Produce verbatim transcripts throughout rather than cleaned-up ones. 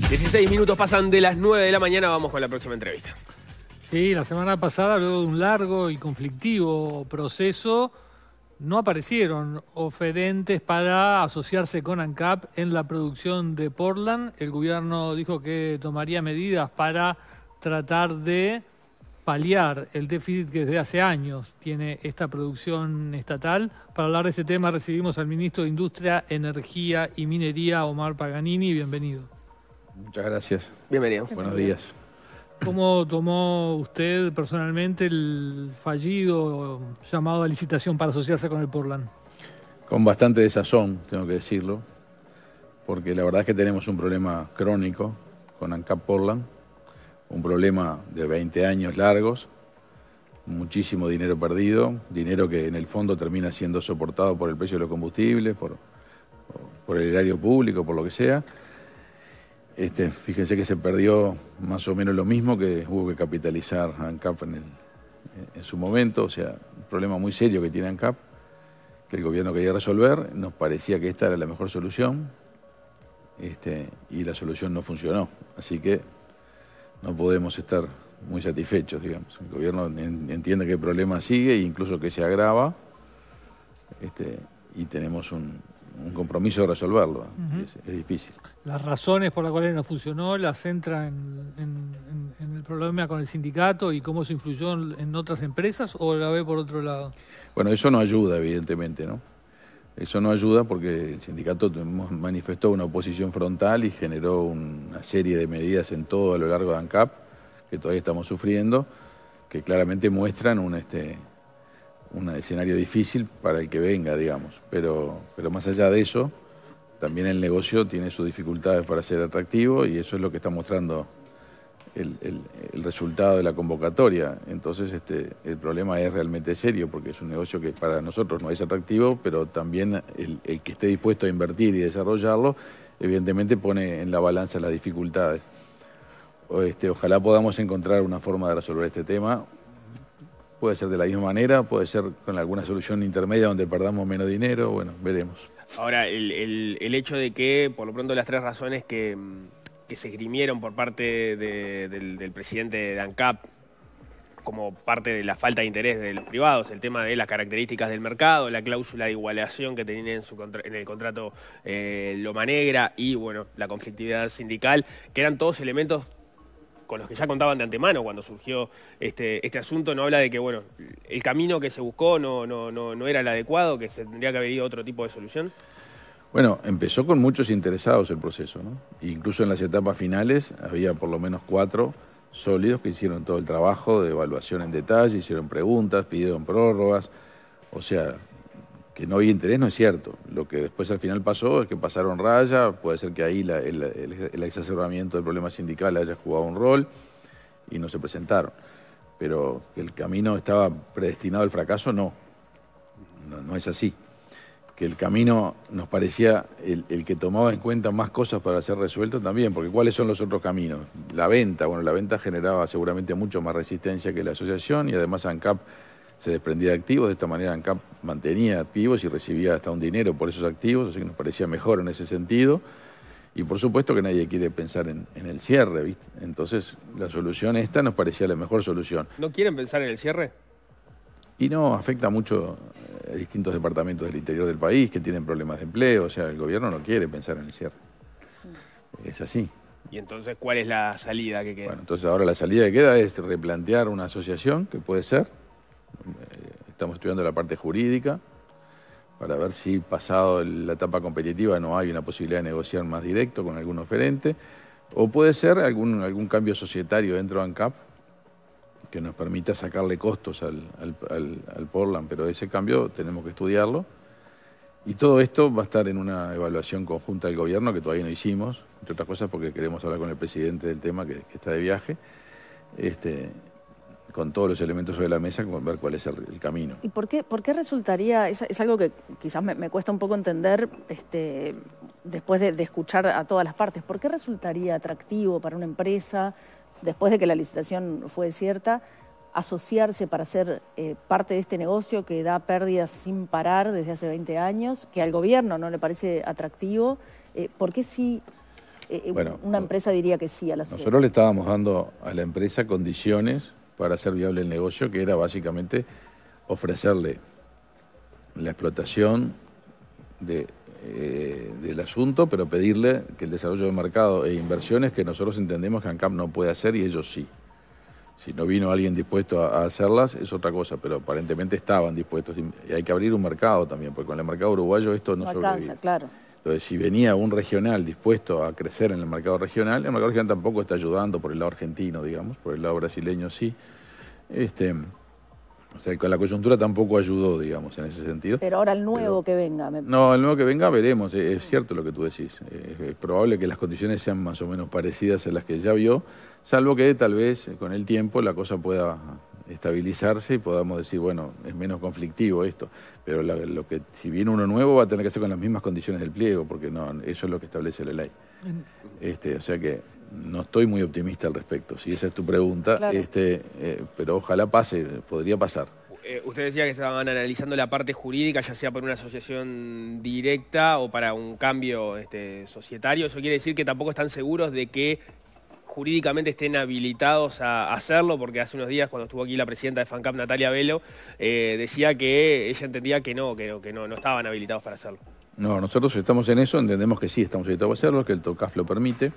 dieciséis minutos pasan de las nueve de la mañana, vamos con la próxima entrevista. Sí, la semana pasada, luego de un largo y conflictivo proceso, no aparecieron oferentes para asociarse con ANCAP en la producción de Portland. El gobierno dijo que tomaría medidas para tratar de paliar el déficit que desde hace años tiene esta producción estatal. Para hablar de este tema recibimos al ministro de Industria, Energía y Minería, Omar Paganini. Bienvenido. Muchas gracias. Bienvenido. Buenos días. ¿Cómo tomó usted personalmente el fallido llamado a licitación para asociarse con el Portland? Con bastante desazón, tengo que decirlo, porque la verdad es que tenemos un problema crónico con ANCAP Portland, un problema de veinte años largos, muchísimo dinero perdido, dinero que en el fondo termina siendo soportado por el precio de los combustibles, por, por el erario público, por lo que sea. Este, fíjense que se perdió más o menos lo mismo que hubo que capitalizar a ANCAP en, el, en su momento, o sea, un problema muy serio que tiene ANCAP, que el gobierno quería resolver. Nos parecía que esta era la mejor solución, este, y la solución no funcionó, así que no podemos estar muy satisfechos, digamos. El gobierno entiende que el problema sigue e incluso que se agrava, este, y tenemos un, un compromiso de resolverlo. Uh-huh. es, es difícil. Las razones por las cuales no funcionó las centra en, en, en el problema con el sindicato y cómo se influyó en, en otras empresas, o la ve por otro lado. Bueno, eso no ayuda, evidentemente, ¿no? Eso no ayuda porque el sindicato manifestó una oposición frontal y generó una serie de medidas en todo a lo largo de ANCAP, que todavía estamos sufriendo, que claramente muestran un, este, un escenario difícil para el que venga, digamos. Pero, pero más allá de eso, también el negocio tiene sus dificultades para ser atractivo y eso es lo que está mostrando el, el, el resultado de la convocatoria. Entonces este, el problema es realmente serio porque es un negocio que para nosotros no es atractivo, pero también el, el que esté dispuesto a invertir y desarrollarlo, evidentemente pone en la balanza las dificultades. O este, ojalá podamos encontrar una forma de resolver este tema. Puede ser de la misma manera, puede ser con alguna solución intermedia donde perdamos menos dinero, bueno, veremos. Ahora, el, el, el hecho de que, por lo pronto, las tres razones que, que se esgrimieron por parte de, del, del presidente de ANCAP como parte de la falta de interés de los privados, el tema de las características del mercado, la cláusula de igualación que tenía en, su contra, en el contrato eh, Loma Negra y, bueno, la conflictividad sindical, que eran todos elementos con los que ya contaban de antemano cuando surgió este, este asunto. No habla de que, bueno, el camino que se buscó no, no, no, no era el adecuado, que se tendría que haber ido otro tipo de solución. Bueno, empezó con muchos interesados el proceso, ¿no? Incluso en las etapas finales había por lo menos cuatro sólidos que hicieron todo el trabajo de evaluación en detalle, hicieron preguntas, pidieron prórrogas, o sea, que no había interés no es cierto. Lo que después al final pasó es que pasaron raya, puede ser que ahí la, el, el, el exacerbamiento del problema sindical haya jugado un rol y no se presentaron. Pero que el camino estaba predestinado al fracaso, no, no, no es así. Que el camino nos parecía el, el que tomaba en cuenta más cosas para ser resuelto también, porque ¿cuáles son los otros caminos? La venta, bueno, la venta generaba seguramente mucho más resistencia que la asociación y además ANCAP se desprendía de activos, de esta manera ANCAP mantenía activos y recibía hasta un dinero por esos activos, así que nos parecía mejor en ese sentido. Y por supuesto que nadie quiere pensar en, en el cierre, ¿viste? Entonces la solución esta nos parecía la mejor solución. ¿No quieren pensar en el cierre? Y no, afecta mucho a distintos departamentos del interior del país que tienen problemas de empleo, o sea, el gobierno no quiere pensar en el cierre. Es así. ¿Y entonces cuál es la salida que queda? Bueno, entonces ahora la salida que queda es replantear una asociación, que puede ser. Estamos estudiando la parte jurídica para ver si pasado la etapa competitiva no hay una posibilidad de negociar más directo con algún oferente, o puede ser algún, algún cambio societario dentro de ANCAP que nos permita sacarle costos al, al, al, al Portland, pero ese cambio tenemos que estudiarlo. Y todo esto va a estar en una evaluación conjunta del gobierno que todavía no hicimos, entre otras cosas porque queremos hablar con el presidente del tema que, que está de viaje. Este, con todos los elementos sobre la mesa, ver cuál es el, el camino. ¿Y por qué, por qué resultaría, es, es algo que quizás me, me cuesta un poco entender este, después de, de escuchar a todas las partes, ¿por qué resultaría atractivo para una empresa, después de que la licitación fue cierta, asociarse para ser eh, parte de este negocio que da pérdidas sin parar desde hace veinte años, que al gobierno no le parece atractivo? Eh, ¿Por qué sí eh, bueno, una empresa diría que sí a la sociedad. Nosotros le estábamos dando a la empresa condiciones para hacer viable el negocio, que era básicamente ofrecerle la explotación de, eh, del asunto, pero pedirle que el desarrollo de mercado e inversiones que nosotros entendemos que ANCAP no puede hacer y ellos sí. Si no vino alguien dispuesto a, a hacerlas es otra cosa, pero aparentemente estaban dispuestos. Y hay que abrir un mercado también, porque con el mercado uruguayo esto no, no sobrevive. alcanza, claro. Entonces, si venía un regional dispuesto a crecer en el mercado regional, el mercado regional tampoco está ayudando por el lado argentino, digamos, por el lado brasileño sí. Este, o sea, con la coyuntura tampoco ayudó, digamos, en ese sentido. Pero ahora el nuevo Pero, que venga. Me... No, el nuevo que venga veremos, es, es cierto lo que tú decís. Es, es probable que las condiciones sean más o menos parecidas a las que ya vio, salvo que tal vez con el tiempo la cosa pueda estabilizarse y podamos decir, bueno, es menos conflictivo esto. Pero la, lo que si viene uno nuevo va a tener que ser con las mismas condiciones del pliego, porque no, eso es lo que establece la ley. Este, o sea que no estoy muy optimista al respecto, si esa es tu pregunta, claro. este, eh, pero ojalá pase, podría pasar. Eh, usted decía que estaban analizando la parte jurídica, ya sea por una asociación directa o para un cambio este, societario. Eso quiere decir que tampoco están seguros de que jurídicamente estén habilitados a hacerlo, porque hace unos días cuando estuvo aquí la presidenta de FANCAP, Natalia Velo, eh, decía que ella entendía que no, que, que no, no estaban habilitados para hacerlo. No, nosotros estamos en eso, entendemos que sí estamos habilitados a hacerlo, que el TOCAF lo permite.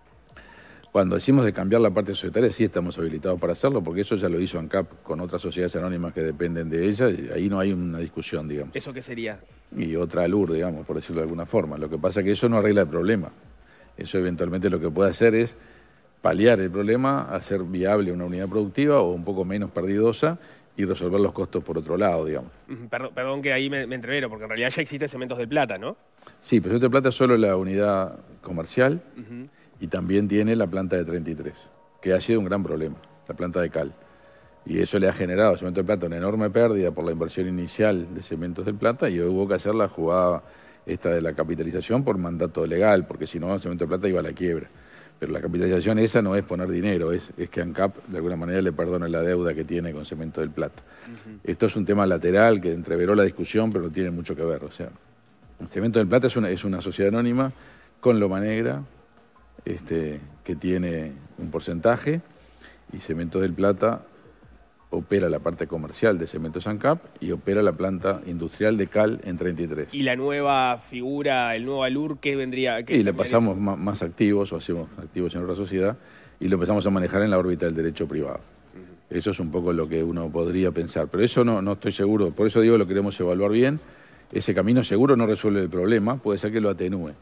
Cuando decimos de cambiar la parte societaria, sí estamos habilitados para hacerlo, porque eso ya lo hizo ANCAP con otras sociedades anónimas que dependen de ella, y ahí no hay una discusión, digamos. ¿Eso qué sería? Y otra ALUR, digamos, por decirlo de alguna forma. Lo que pasa es que eso no arregla el problema. Eso eventualmente lo que puede hacer es paliar el problema, hacer viable una unidad productiva o un poco menos perdidosa y resolver los costos por otro lado, digamos. Perdón, perdón que ahí me, me entrevero, porque en realidad ya existe Cementos del Plata, ¿no? Sí, pero Cementos del Plata es solo la unidad comercial. Uh-huh. Y también tiene la planta de treinta y tres, que ha sido un gran problema, la planta de cal. Y eso le ha generado a Cementos del Plata una enorme pérdida por la inversión inicial de Cementos del Plata, y hubo que hacer la jugada esta de la capitalización por mandato legal, porque si no Cementos del Plata iba a la quiebra. Pero la capitalización esa no es poner dinero, es, es que ANCAP de alguna manera le perdona la deuda que tiene con Cementos del Plata. Uh-huh. Esto es un tema lateral que entreveró la discusión, pero no tiene mucho que ver. O sea, Cementos del Plata es una, es una sociedad anónima con Loma Negra, Este, que tiene un porcentaje, y Cementos del Plata opera la parte comercial de Cementos ANCAP y opera la planta industrial de cal en treinta y tres. ¿Y la nueva figura, el nuevo ALUR, qué vendría? Qué y le pasamos más, más activos, o hacemos activos en otra sociedad, y lo empezamos a manejar en la órbita del derecho privado. Uh-huh. Eso es un poco lo que uno podría pensar, pero eso no, no estoy seguro, por eso digo lo queremos evaluar bien. Ese camino seguro no resuelve el problema, puede ser que lo atenúe.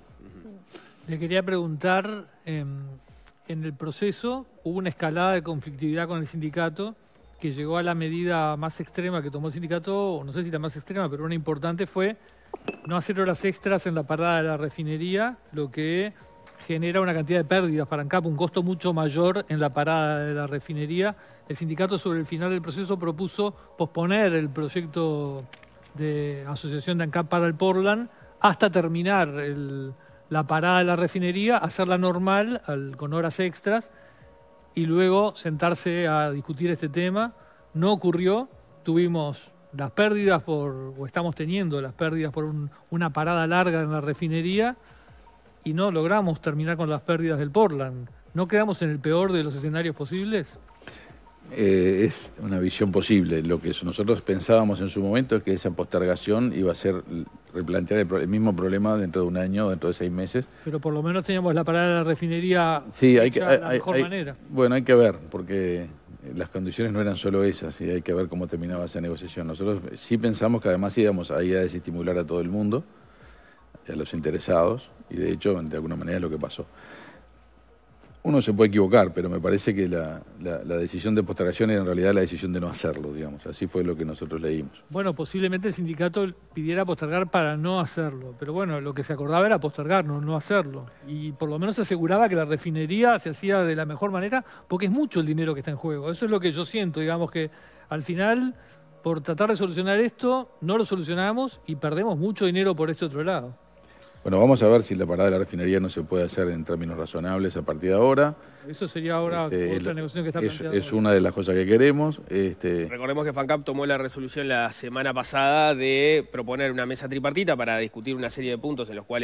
Le quería preguntar, eh, en el proceso hubo una escalada de conflictividad con el sindicato que llegó a la medida más extrema que tomó el sindicato, no sé si la más extrema, pero una importante fue no hacer horas extras en la parada de la refinería, lo que genera una cantidad de pérdidas para ANCAP, un costo mucho mayor en la parada de la refinería. El sindicato sobre el final del proceso propuso posponer el proyecto de asociación de ANCAP para el Portland hasta terminar el... la parada de la refinería, hacerla normal, al, con horas extras, y luego sentarse a discutir este tema. No ocurrió, tuvimos las pérdidas por, o estamos teniendo las pérdidas por un, una parada larga en la refinería, y no logramos terminar con las pérdidas del Portland. ¿No quedamos en el peor de los escenarios posibles? Eh, es una visión posible. Lo que nosotros pensábamos en su momento es que esa postergación iba a ser replantear el, el mismo problema dentro de un año, dentro de seis meses. Pero por lo menos teníamos la parada de la refinería sí, hay que, de hay, la mejor hay, manera. Bueno, hay que ver, porque las condiciones no eran solo esas, y hay que ver cómo terminaba esa negociación. Nosotros sí pensamos que además íbamos ahí a desestimular a todo el mundo, a los interesados, y de hecho, de alguna manera es lo que pasó. Uno se puede equivocar, pero me parece que la, la, la decisión de postergación era en realidad la decisión de no hacerlo, digamos. Así fue lo que nosotros leímos. Bueno, posiblemente el sindicato pidiera postergar para no hacerlo, pero bueno, lo que se acordaba era postergar, no, no hacerlo. Y por lo menos se aseguraba que la refinería se hacía de la mejor manera, porque es mucho el dinero que está en juego. Eso es lo que yo siento, digamos, que al final, por tratar de solucionar esto, no lo solucionamos y perdemos mucho dinero por este otro lado. Bueno, vamos a ver si la parada de la refinería no se puede hacer en términos razonables a partir de ahora. Eso sería ahora este, otra el, negociación que está es, planteada. Es una de las cosas que queremos. Este... Recordemos que FANCAP tomó la resolución la semana pasada de proponer una mesa tripartita para discutir una serie de puntos en los cuales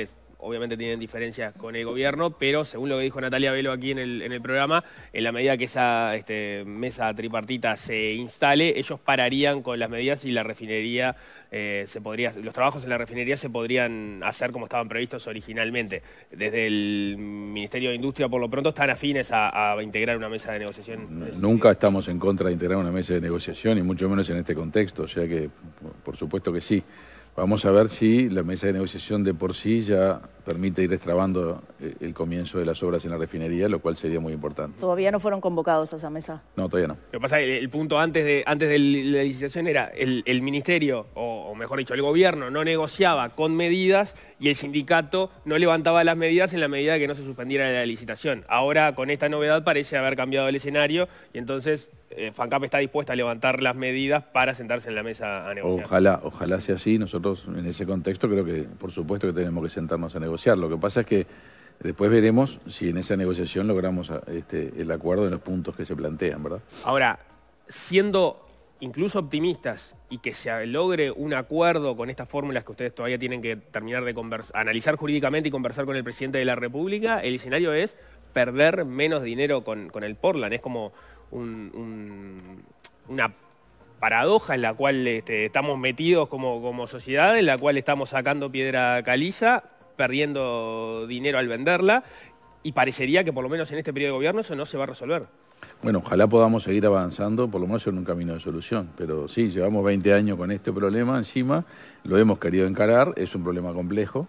obviamente tienen diferencias con el gobierno, pero según lo que dijo Natalia Velo aquí en el, en el programa, en la medida que esa este, mesa tripartita se instale, ellos pararían con las medidas y la refinería eh, se podría, los trabajos en la refinería se podrían hacer como estaban previstos originalmente. Desde el Ministerio de Industria, por lo pronto, están afines a, a integrar una mesa de negociación. Nunca estamos en contra de integrar una mesa de negociación, y mucho menos en este contexto, o sea que, por supuesto que sí. Vamos a ver si la mesa de negociación de por sí ya permite ir destrabando el comienzo de las obras en la refinería, lo cual sería muy importante. ¿Todavía no fueron convocados a esa mesa? No, todavía no. Lo que pasa es que el, el punto antes de antes de la licitación era el, el ministerio, o, o mejor dicho, el gobierno no negociaba con medidas y el sindicato no levantaba las medidas en la medida que no se suspendiera la licitación. Ahora, con esta novedad, parece haber cambiado el escenario y entonces eh, FANCAP está dispuesta a levantar las medidas para sentarse en la mesa a negociar. Ojalá, ojalá sea así. Nosotros, en ese contexto, creo que, por supuesto, que tenemos que sentarnos a negociar. Lo que pasa es que después veremos si en esa negociación logramos este, el acuerdo en los puntos que se plantean, ¿verdad? Ahora, siendo incluso optimistas y que se logre un acuerdo con estas fórmulas que ustedes todavía tienen que terminar de analizar jurídicamente y conversar con el presidente de la República, el escenario es perder menos dinero con, con el Portland. Es como un, un, una paradoja en la cual este, estamos metidos como, como sociedad, en la cual estamos sacando piedra caliza, perdiendo dinero al venderla, y parecería que por lo menos en este periodo de gobierno eso no se va a resolver. Bueno, ojalá podamos seguir avanzando, por lo menos en un camino de solución. Pero sí, llevamos veinte años con este problema encima, lo hemos querido encarar, es un problema complejo.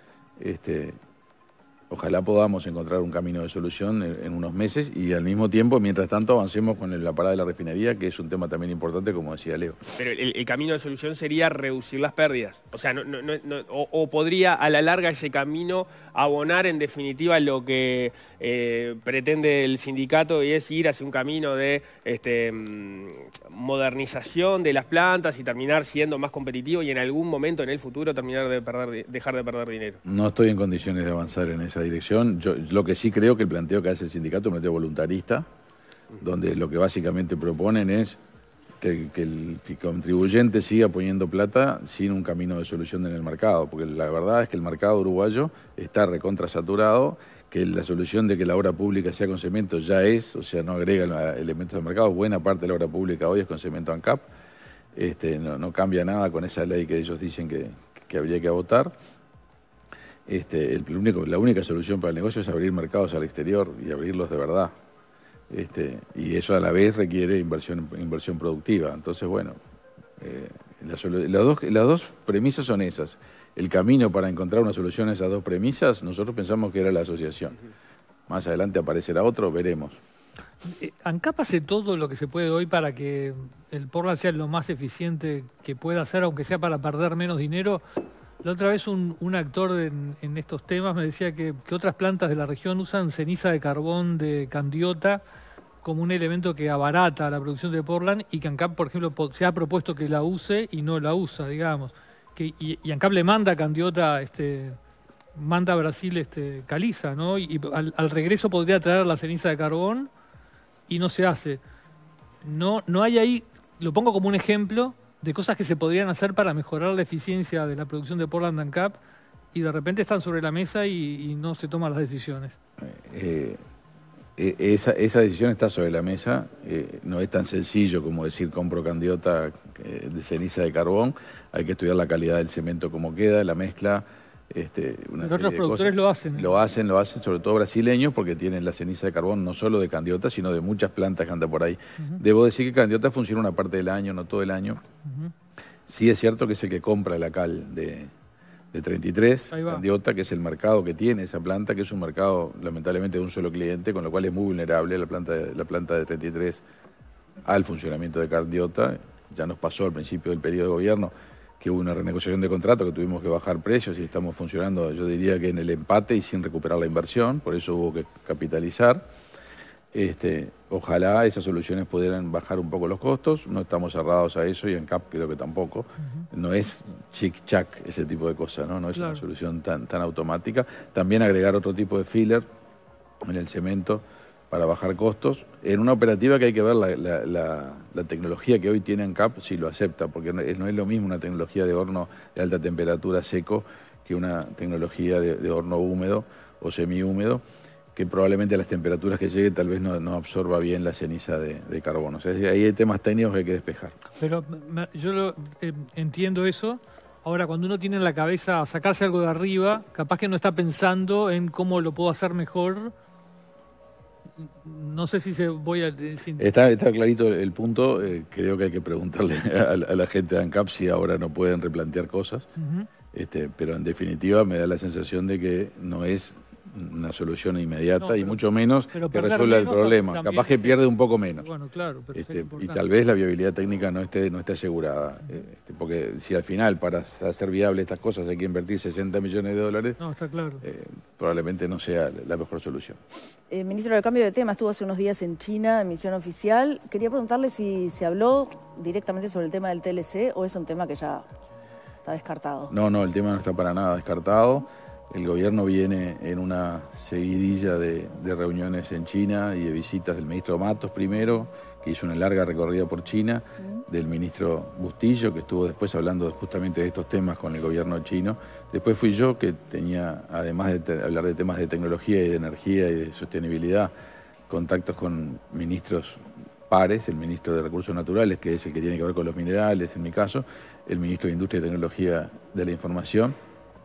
Este, ojalá podamos encontrar un camino de solución en, en unos meses y al mismo tiempo, mientras tanto, avancemos con la parada de la refinería, que es un tema también importante, como decía Leo. Pero el, el camino de solución sería reducir las pérdidas. O sea, no, no, no, no, o, o podría a la larga ese camino abonar en definitiva lo que eh, pretende el sindicato, y es ir hacia un camino de este, modernización de las plantas y terminar siendo más competitivo y en algún momento en el futuro terminar de perder, dejar de perder dinero. No estoy en condiciones de avanzar en esa dirección. Yo lo que sí creo que el planteo que hace el sindicato es un planteo voluntarista, donde lo que básicamente proponen es que, que el contribuyente siga poniendo plata sin un camino de solución en el mercado, porque la verdad es que el mercado uruguayo está recontrasaturado, que la solución de que la obra pública sea con cemento ya es, o sea, no agrega elementos del mercado. Buena parte de la obra pública hoy es con cemento ANCAP. Este, no, no cambia nada con esa ley que ellos dicen que, que habría que votar. Este, el único, la única solución para el negocio es abrir mercados al exterior y abrirlos de verdad. Este, y eso a la vez requiere inversión, inversión productiva. Entonces, bueno, eh, la, las, dos, las dos premisas son esas. El camino para encontrar una solución a esas dos premisas, nosotros pensamos que era la asociación. Más adelante aparecerá otro, veremos. ANCAP hace todo lo que se puede hoy para que el Portland sea lo más eficiente que pueda ser, aunque sea para perder menos dinero. La otra vez un, un actor en, en estos temas me decía que, que otras plantas de la región usan ceniza de carbón de candiota como un elemento que abarata la producción de Portland, y que ANCAP, por ejemplo, se ha propuesto que la use y no la usa, digamos. Que, y, y ANCAP le manda a candiota, este, manda a Brasil este, caliza, ¿no? Y, y al, al regreso podría traer la ceniza de carbón y no se hace. No, no hay ahí, lo pongo como un ejemplo de cosas que se podrían hacer para mejorar la eficiencia de la producción de Portland ANCAP, y de repente están sobre la mesa y, y no se toman las decisiones. Eh, eh, esa, esa decisión está sobre la mesa. Eh, no es tan sencillo como decir compro candiota eh, de ceniza de carbón. Hay que estudiar la calidad del cemento, cómo queda, la mezcla. Este, una Los otros productores lo hacen. Lo hacen, lo hacen, sobre todo brasileños, porque tienen la ceniza de carbón no solo de candiota, sino de muchas plantas que andan por ahí. Uh-huh. Debo decir que candiota funciona una parte del año, no todo el año. Uh-huh. Sí es cierto que es el que compra la cal de, de treinta y tres, candiota, que es el mercado que tiene esa planta, que es un mercado lamentablemente de un solo cliente, con lo cual es muy vulnerable la planta de, la planta de treinta y tres al funcionamiento de candiota. Ya nos pasó al principio del periodo de gobierno que hubo una renegociación de contrato, que tuvimos que bajar precios y estamos funcionando, yo diría que en el empate y sin recuperar la inversión, por eso hubo que capitalizar. Este, ojalá esas soluciones pudieran bajar un poco los costos, no estamos cerrados a eso y en ANCAP creo que tampoco. Uh-huh. No es chic-chac ese tipo de cosas, ¿no? No es claro. Una solución tan, tan automática. También agregar otro tipo de filler en el cemento para bajar costos, en una operativa que hay que ver la, la, la, la tecnología que hoy tiene ANCAP, si lo acepta, porque no es, no es lo mismo una tecnología de horno de alta temperatura seco que una tecnología de, de horno húmedo o semihúmedo, que probablemente a las temperaturas que llegue tal vez no, no absorba bien la ceniza de, de carbono. O sea, ahí hay temas técnicos que hay que despejar. Pero me, yo lo, eh, entiendo eso. Ahora, cuando uno tiene en la cabeza sacarse algo de arriba, capaz que no está pensando en cómo lo puedo hacer mejor. No sé si se voy a... Si... Está, está clarito el punto. Eh, creo que hay que preguntarle a, a la gente de ANCAP si ahora no pueden replantear cosas. Uh-huh. este, pero en definitiva me da la sensación de que no es una solución inmediata, no, pero, y mucho menos que resuelva el problema. También, capaz que pierde un poco menos. Bueno, claro, pero este, y tal vez la viabilidad técnica no esté no esté asegurada. Este, porque si al final para hacer viable estas cosas hay que invertir sesenta millones de dólares, no, está claro. eh, probablemente no sea la mejor solución. Eh, ministro, de cambio de tema, estuvo hace unos días en China, en misión oficial. Quería preguntarle si se habló directamente sobre el tema del T L C o es un tema que ya está descartado. No, no, el tema no está para nada descartado. El gobierno viene en una seguidilla de, de reuniones en China y de visitas del ministro Matos primero, que hizo una larga recorrida por China, uh-huh. del ministro Bustillo, que estuvo después hablando justamente de estos temas con el gobierno chino. Después fui yo, que tenía, además de te- hablar de temas de tecnología y de energía y de sostenibilidad, contactos con ministros pares, el ministro de Recursos Naturales, que es el que tiene que ver con los minerales, en mi caso, el ministro de Industria y Tecnología de la Información,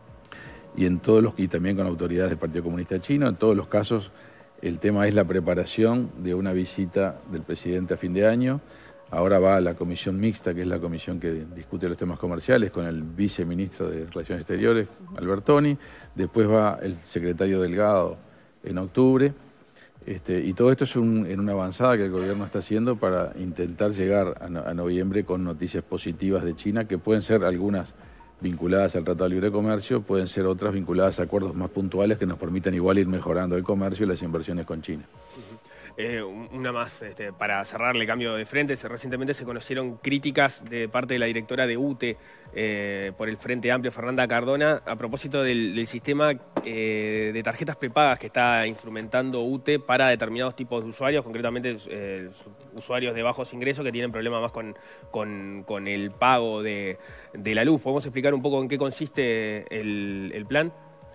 y en todos los y también con autoridades del Partido Comunista Chino. En todos los casos el tema es la preparación de una visita del presidente a fin de año. Ahora va a la comisión mixta, que es la comisión que discute los temas comerciales, con el viceministro de Relaciones Exteriores, Albertoni. Después va el secretario Delgado en octubre. Este, y todo esto es un, en una avanzada que el gobierno está haciendo para intentar llegar a, no, a noviembre con noticias positivas de China, que pueden ser algunas vinculadas al Tratado de Libre Comercio, pueden ser otras vinculadas a acuerdos más puntuales que nos permitan igual ir mejorando el comercio y las inversiones con China. Uh-huh. Eh, una más, este, para cerrarle cambio de frente, se, recientemente se conocieron críticas de parte de la directora de U T E eh, por el Frente Amplio, Fernanda Cardona, a propósito del, del sistema eh, de tarjetas prepagas que está instrumentando U T E para determinados tipos de usuarios, concretamente eh, usuarios de bajos ingresos que tienen problemas más con, con, con el pago de, de la luz. ¿Podemos explicar un poco en qué consiste el, el plan?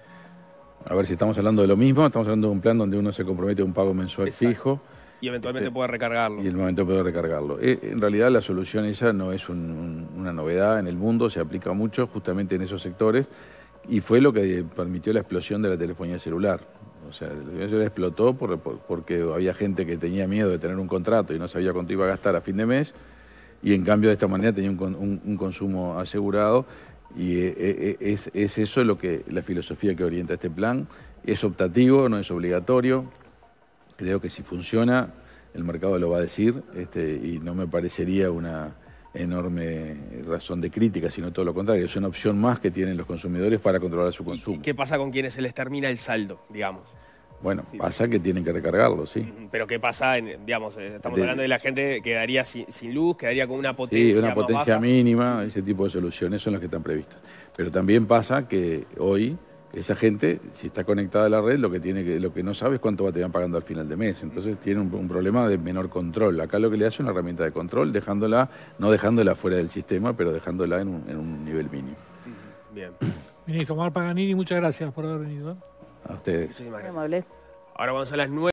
A ver si estamos hablando de lo mismo. Estamos hablando de un plan donde uno se compromete a un pago mensual Exacto. fijo. Y eventualmente este, puede recargarlo. Y en el momento puede recargarlo. Eh, en realidad la solución esa no es un, un, una novedad en el mundo, se aplica mucho justamente en esos sectores y fue lo que permitió la explosión de la telefonía celular. O sea, la telefonía celular explotó por, por, porque había gente que tenía miedo de tener un contrato y no sabía cuánto iba a gastar a fin de mes y en cambio de esta manera tenía un, un, un consumo asegurado. Y es, es eso lo que la filosofía que orienta este plan. Es optativo, no es obligatorio. Creo que si funciona, el mercado lo va a decir, este, y no me parecería una enorme razón de crítica, sino todo lo contrario. Es una opción más que tienen los consumidores para controlar su consumo. ¿Y qué pasa con quienes se les termina el saldo, digamos? Bueno, sí, pasa que tienen que recargarlo, sí. Pero ¿qué pasa? En, digamos, estamos de, hablando de la gente que quedaría sin, sin luz, quedaría con una potencia Sí, una potencia baja. mínima, ese tipo de soluciones son las que están previstas. Pero también pasa que hoy esa gente, si está conectada a la red, lo que tiene que lo que no sabe es cuánto va te van pagando al final de mes. Entonces tiene un, un problema de menor control. Acá lo que le hace es una herramienta de control, dejándola, no dejándola fuera del sistema, pero dejándola en un, en un nivel mínimo. Bien. Ministro Omar Paganini, muchas gracias por haber venido. ¿eh? A ustedes. Muchísimas gracias. Ahora vamos a las nueve.